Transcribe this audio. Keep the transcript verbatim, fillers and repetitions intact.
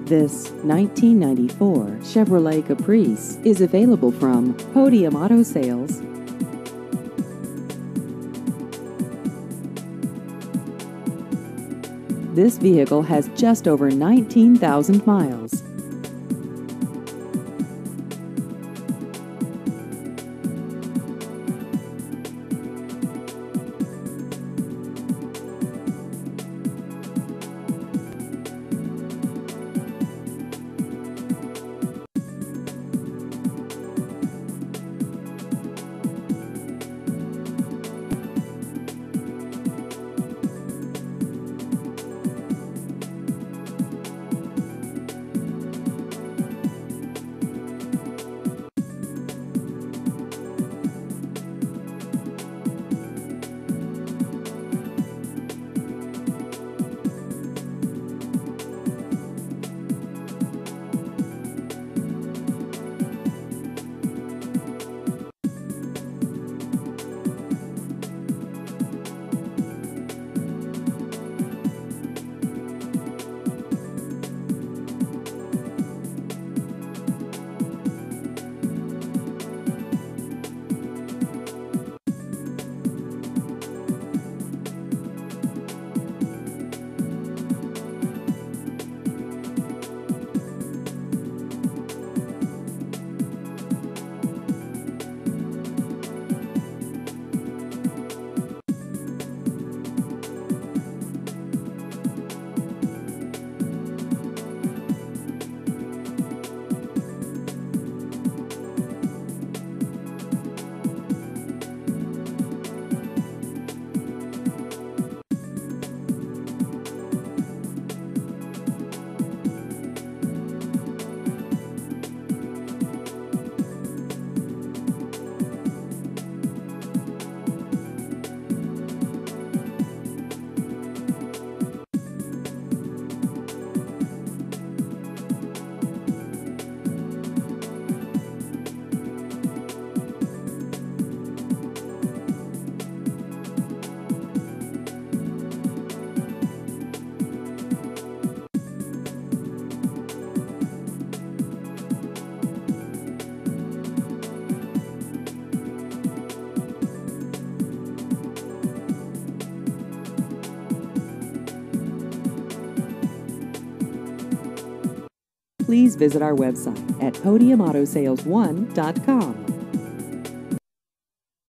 This nineteen ninety-four Chevrolet Caprice is available from Podium Auto Sales. This vehicle has just over nineteen thousand miles. Please visit our website at podium auto sales one dot com.